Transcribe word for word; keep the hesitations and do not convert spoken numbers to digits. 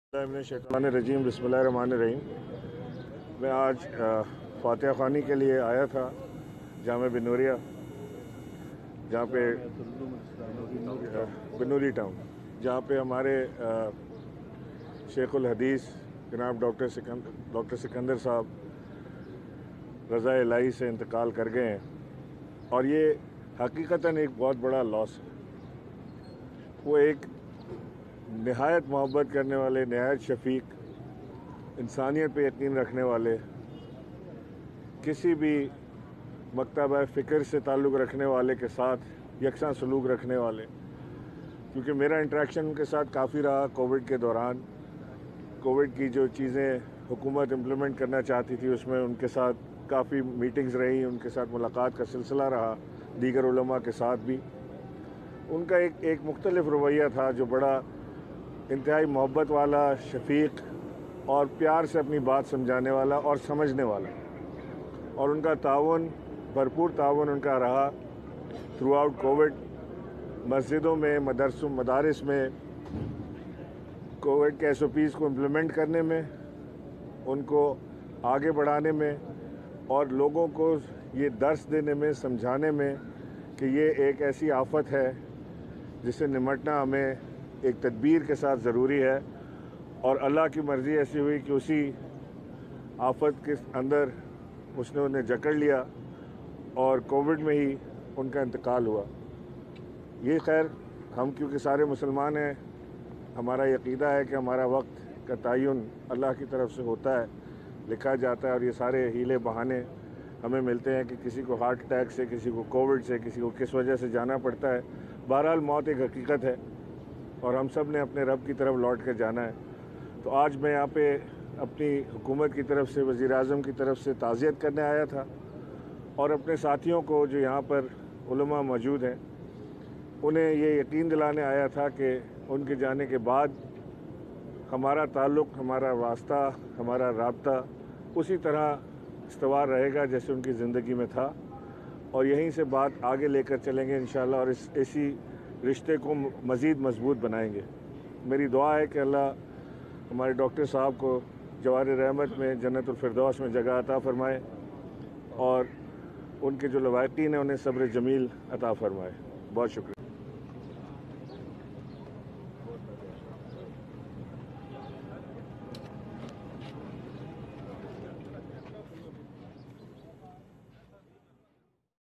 रजीम बिस्मिल्लाहिर्रहमानिर्रहीम। मैं आज फातिहा ख़्वानी के लिए आया था जामे बिनूरिया, जहाँ पे बिनूरी टाउन, जहाँ पे हमारे शेखुल हदीस जनाब डॉक्टर सिकंदर डॉक्टर सिकंदर साहब रज़ा इलाही से इंतकाल कर गए हैं। और ये हकीकतन एक बहुत बड़ा लॉस है। वो एक नहायत मोहब्बत करने वाले, नहायत शफीक, इंसानियत पे यकीन रखने वाले, किसी भी मकतबा फ़िक्र से ताल्लुक़ रखने वाले के साथ यकसा सलूक रखने वाले। क्योंकि मेरा इंटरेक्शन उनके साथ काफ़ी रहा कोविड के दौरान। कोविड की जो चीज़ें हुकूमत इम्प्लीमेंट करना चाहती थी उसमें उनके साथ काफ़ी मीटिंग्स रही, उनके साथ मुलाकात का सिलसिला रहा, दीगर उलमा के साथ भी। उनका एक एक मुख्तलिफ रवैया था जो बड़ा इंतहाई मोहब्बत वाला, शफीक और प्यार से अपनी बात समझाने वाला और समझने वाला। और उनका ताउन, भरपूर ताउन उनका रहा थ्रू आउट कोविड। मस्जिदों में, मदरसों, मदारिस में कोविड के एस ओ पीज़ को इम्प्लीमेंट करने में, उनको आगे बढ़ाने में और लोगों को ये दर्स देने में, समझाने में कि ये एक ऐसी आफत है जिससे निमटना हमें एक तदबीर के साथ ज़रूरी है। और अल्लाह की मर्ज़ी ऐसी हुई कि उसी आफत के अंदर उसने उन्हें जकड़ लिया और कोविड में ही उनका इंतकाल हुआ। ये खैर, हम क्योंकि सारे मुसलमान हैं, हमारा यकीदा है कि हमारा वक्त का तयन अल्लाह की तरफ से होता है, लिखा जाता है। और ये सारे हीले बहाने हमें मिलते हैं कि किसी को हार्ट अटैक से, किसी को कोविड से, किसी को किस वजह से जाना पड़ता है। बहरहाल मौत एक हकीकत है और हम सब ने अपने रब की तरफ लौट कर जाना है। तो आज मैं यहाँ पे अपनी हुकूमत की तरफ से, वज़ीर आज़म की तरफ से ताज़ियत करने आया था और अपने साथियों को जो यहाँ पर उलमा मौजूद हैं उन्हें ये यकीन दिलाने आया था कि उनके जाने के बाद हमारा ताल्लुक़, हमारा वास्ता, हमारा राब्ता उसी तरह इस्तवार रहेगा जैसे उनकी ज़िंदगी में था। और यहीं से बात आगे लेकर चलेंगे इंशाअल्लाह और इस इसी रिश्ते को मज़ीद मजबूत बनाएंगे। मेरी दुआ है कि अल्लाह हमारे डॉक्टर साहब को जवार रहमत में, जन्नतुल फिरदौस में जगह अता फ़रमाए और उनके जो लवाकिन हैं उन्हें सब्र जमील अता फ़रमाए। बहुत शुक्रिया।